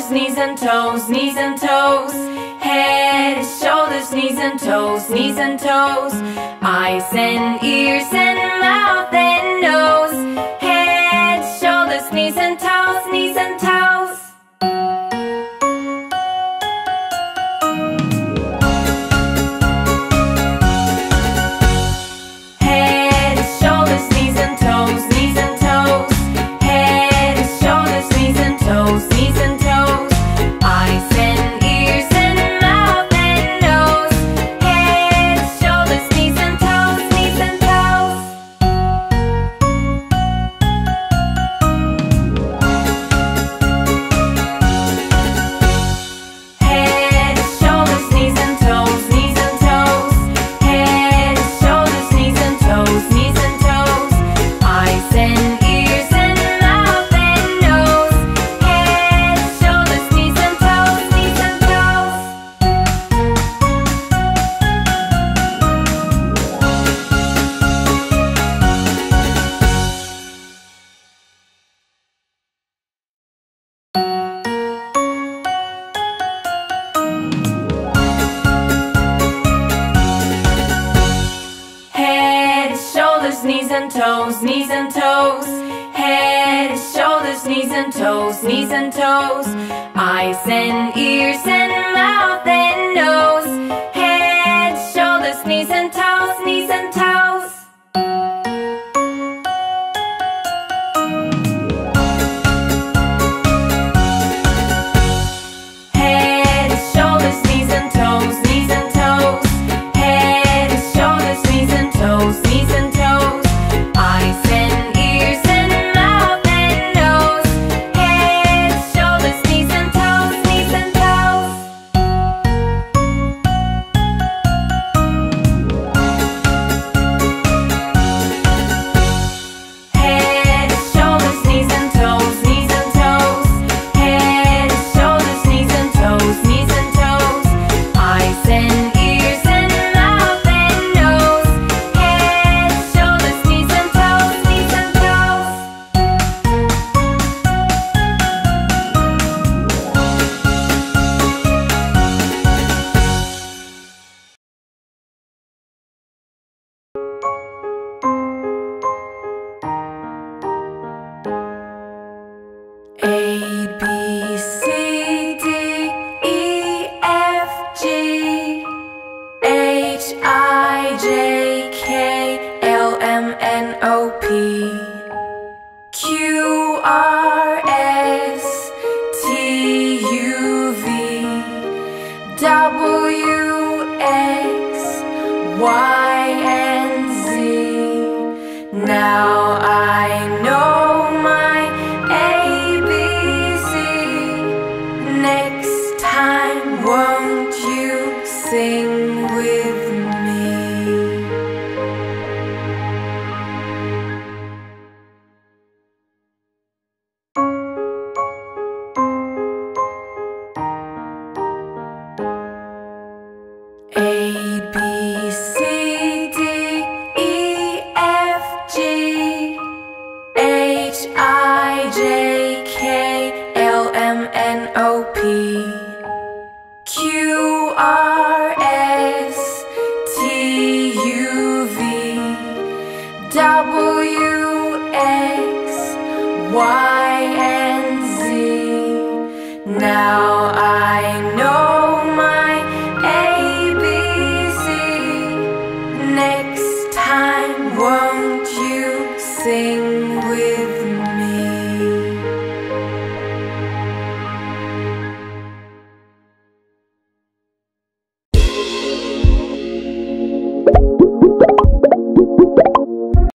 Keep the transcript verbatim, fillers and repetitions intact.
shoulders, knees and toes, knees and toes. Head, shoulders, knees and toes, knees and toes. Eyes and ears and mouth and nose. Head, shoulders, knees and toes, knees and toes. Head, shoulders, knees and toes, knees and toes. Head, shoulders, knees and toes, knees and toes. Eyes and ears and mouth and nose. Head, shoulders, knees and toes, knees and toes. Head, shoulders, knees and toes, knees and toes. Head, shoulders, knees and toes, knees and toes. Eyes and ears and mouth and nose. Head, shoulders, knees and toes, knees and toes. Head, shoulders, knees and toes, knees and toes. Head, shoulders, knees and toes, knees and toes. Eyes and ears and mouth and nose. Head, shoulders, knees and toes, knees and toes. Head, shoulders, knees and toes, knees and toes. Head, shoulders, knees and toes, knees and toes. Eyes and ears and mouth and nose. Head, shoulders, knees and toes, knees and toes. Head, shoulders, knees and toes, knees and toes. Head, shoulders, knees and toes, knees and toes. Eyes and ears and mouth and nose. Head, shoulders, knees and toes, knees and toes. A, B, C, D, E, F, G, H, I, J, K, L, M, N, O, P, Q, R, S, T, U, V, W, X, Y, and Z. Now I know my A B C. Next time, won't you sing with me? A, B, C, D, E, F, G, H, I, J, K, L, M, N, O, P, Q, R, S, T, U, V, W, X, Y.